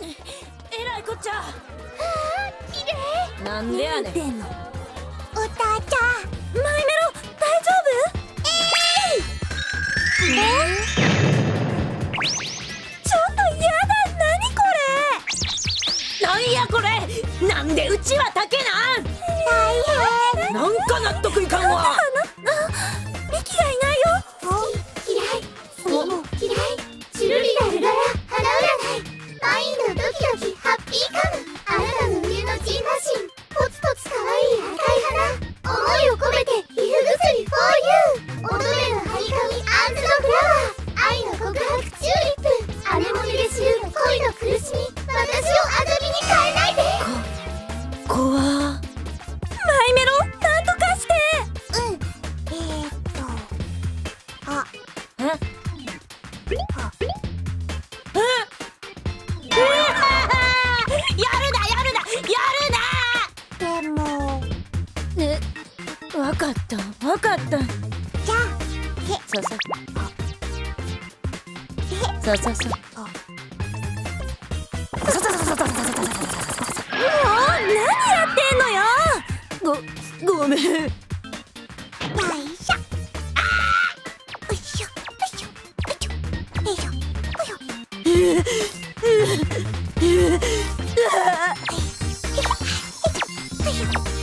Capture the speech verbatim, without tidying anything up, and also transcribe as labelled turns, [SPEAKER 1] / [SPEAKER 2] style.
[SPEAKER 1] えらいこっちゃ。
[SPEAKER 2] あー、綺麗。
[SPEAKER 1] なんでやねん。
[SPEAKER 2] おたちゃん、マイメロ大丈夫？えー、えちょっとやだ、何これ。
[SPEAKER 1] なんやこれ。なんでうちは竹なん。
[SPEAKER 2] 大変。
[SPEAKER 1] なんか納得いかんわ。
[SPEAKER 2] ミキがいないよ。嫌い、それも嫌い。チュルリラルララ花占い。マインドドキドキハッピーカム。あなたの冬のジンマシン。ポツポツ可愛い赤い花。思いを込めて皮膚薬 フォーユー。乙女のハニカミアンズのフラワー。愛の告白チューリップ。アネモネで知る恋の苦しみ。私をあざみに変えないで。
[SPEAKER 1] ここは
[SPEAKER 2] マイメロ、なんとかして。うん、えー、っとあ
[SPEAKER 1] え
[SPEAKER 2] あ
[SPEAKER 1] やるなやるなやるな。
[SPEAKER 2] でも
[SPEAKER 1] ね、わかったわかった。
[SPEAKER 2] じゃあ
[SPEAKER 1] そうそうそうそうそう。
[SPEAKER 2] もう何やってんのよ。
[SPEAKER 1] ごごめん。
[SPEAKER 2] よいしょ。あー、よいしょよいしょよいしょよいしょよいしょ。よいしょ